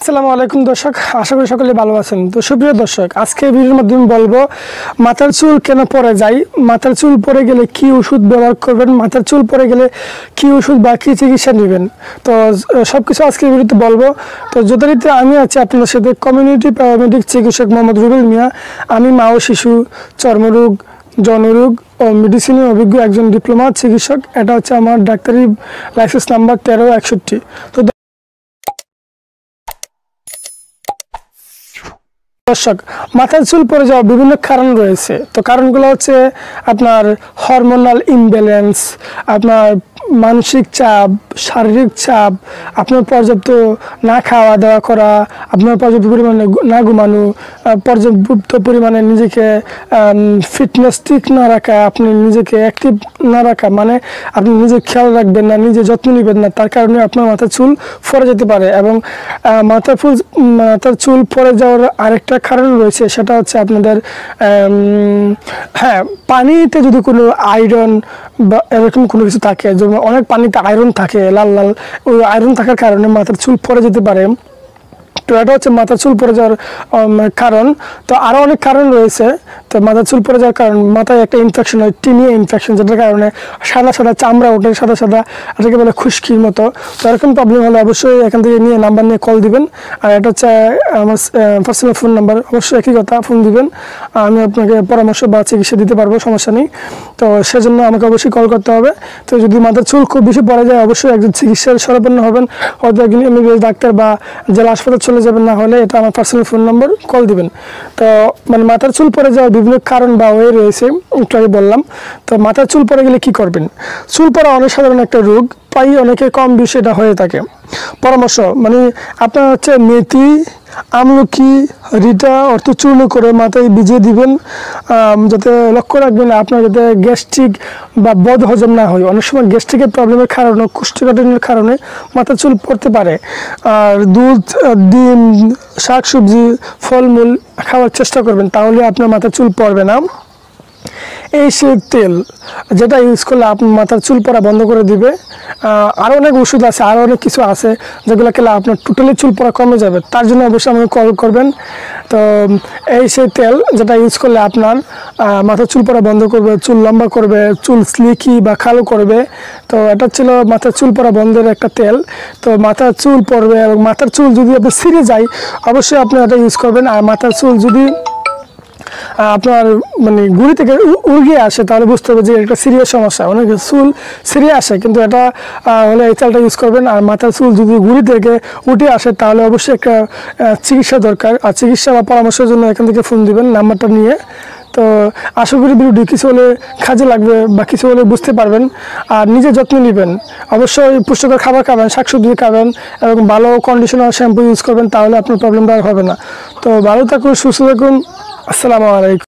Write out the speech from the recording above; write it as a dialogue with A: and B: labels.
A: আসসালামু আলাইকুম দর্শক, আশা করি সকলে ভালো আছেন। তো সুপ্রিয় দর্শক, আজকে ভিডিওর মাধ্যমে বলবো মাথার চুল কেন পড়ে যায়, মাথার চুল পড়ে গেলে কি ওষুধ ব্যবহার করবেন, মাথার চুল পড়ে গেলে কি ওষুধ বা কি চিকিৎসা নেবেন। তো সবকিছু আজকে ভিডিওতে বলবো। তো যথারীতি আমি আছি আপনাদের সাথে কমিউনিটি প্যারামেডিক চিকিৎসক মোহাম্মদ রুবেল মিয়া। আমি মা ও শিশু, চর্মরোগ, জনরোগ ও মেডিসিনের অভিজ্ঞ একজন ডিপ্লোমা চিকিৎসক। এটা হচ্ছে আমার ডাক্তারি লাইসেন্স নাম্বার 1361। তো দর্শক, মাথার চুল পড়ে যাওয়ার বিভিন্ন কারণ রয়েছে। তো কারণগুলো হচ্ছে আপনার হরমোনাল ইমব্যালেন্স, আপনার মানসিক চাপ, শারীরিক চাপ, আপনার পর্যাপ্ত না খাওয়া দাওয়া করা, আপনার পর্যাপ্ত পরিমাণে না ঘুমানো, পর্যাপ্ত পরিমাণে নিজেকে ফিটনেস ঠিক না রাখা, আপনি নিজেকে অ্যাক্টিভ না রাখা, মানে আপনি নিজে খেয়াল রাখবেন না, নিজে যত্ন নেবেন না, তার কারণে আপনার মাথার চুল পড়ে যেতে পারে। এবং মাথার চুল পড়ে যাওয়ার আরেকটা কারণ রয়েছে, সেটা হচ্ছে আপনাদের পানিতে যদি কোনো আয়রন বা এরকম কোনো কিছু থাকে, যেমন অনেক পানিতে আয়রন থাকে, লাল লাল, ওই আয়রন থাকার কারণে মাথার চুল পড়ে যেতে পারে। তো এটা হচ্ছে মাথার চুল পড়ে যাওয়ার কারণ। তো আরও অনেক কারণ রয়েছে। তো মাথার চুল পড়ে যাওয়ার কারণ, মাথায় একটা ইনফেকশন হয়, টিনিয়া ইনফেকশন, যেটার কারণে সাদা সাদা চামড়া ওঠে, সাদা সাদা, এটাকে বলে খুশকির মতো। তো এরকম প্রবলেম হলে অবশ্যই এখান থেকে নাম্বার নিয়ে কল দিবেন। আর এটা হচ্ছে আমার পার্সোনাল ফোন নাম্বার, অবশ্যই একই কথা, ফোন দিবেন, আমি আপনাকে পরামর্শ বা চিকিৎসা দিতে পারবো, সমস্যা নেই। তো সেজন্য আমাকে অবশ্যই কল করতে হবে। তো যদি মাথার চুল খুব বেশি পড়ে যায়, অবশ্যই একজন চিকিৎসার শরণাপন্ন হবেন, হয়তো একজন এমবিবিএস ডাক্তার বা জেলা হাসপাতাল চলে যাবেন, না হলে এটা আমার পার্সোনাল ফোন নম্বর, কল দিবেন। তো মানে মাথার চুল পড়ে যাওয়ার বিভিন্ন কারণ বা ওয়ে রয়েছে, একটু আগে বললাম। তো মাথার চুল পড়ে গেলে কি করবেন? চুল পড়া অনেক সাধারণ একটা রোগ, প্রায় অনেকে কম বেশি এটা হয়ে থাকে। পরামর্শ মানে আপনার হচ্ছে মেথি, আমলকি, রিটা অর্থ চূর্ণ করে মাথায় ভিজিয়ে দিবেন, যাতে লক্ষ্য রাখবেন আপনার যাতে গ্যাস্ট্রিক বা বদ হজম না হয়। অনেক সময় গ্যাস্ট্রিকের প্রবলেমের কারণে, কোষ্ঠকাঠিন্যের কারণে মাথার চুল পড়তে পারে। আর দুধ, ডিম, শাকসবজি, ফলমূল খাওয়ার চেষ্টা করবেন, তাহলে আপনার মাথার চুল পড়বে না। এই সেই তেল যেটা ইউজ করলে আপনার মাথার চুল পড়া বন্ধ করে দিবে। আরও অনেক ওষুধ আছে, আরও অনেক কিছু আছে যেগুলো খেলে আপনার টোটালি চুল পড়া কমে যাবে। তার জন্য অবশ্যই আমাকে কল করবেন। তো এই সেই তেল যেটা ইউজ করলে আপনার মাথার চুল পড়া বন্ধ করবে, চুল লম্বা করবে, চুল স্লিকি বা কালো করবে। তো এটা ছিল মাথার চুল পড়া বন্ধের একটা তেল। তো মাথার চুল পড়বে এবং মাথার চুল যদি আপনি ছিঁড়ে যায়, অবশ্যই আপনি এটা ইউজ করবেন। আর মাথার চুল যদি আপনার মানে গুড়ি থেকে উড়িয়ে আসে, তাহলে বুঝতে হবে যে একটা সিরিয়াস সমস্যা। অনেক চুল ছিঁড়ে আসে, কিন্তু এটা হলে এই তেলটা ইউজ করবেন। আর মাথার চুল যদি গুড়ি থেকে উঠে আসে, তাহলে অবশ্যই একটা চিকিৎসা দরকার। আর চিকিৎসা বা পরামর্শের জন্য এখান থেকে ফোন দিবেন নাম্বারটা নিয়ে। তো আশা করি ভিডিওটি কিছু হলে কাজে লাগবে বা কিছু হলে বুঝতে পারবেন। আর নিজে যত্ন নেবেন, অবশ্যই পুষ্টিকর খাবার খাবেন, শাকসবজি খাবেন এবং ভালো কন্ডিশনার শ্যাম্পু ইউজ করবেন, তাহলে আপনার প্রবলেমটা আর হবে না। তো ভালো থাকুন, সুস্থ থাকুন। আসসালামু আলাইকুম।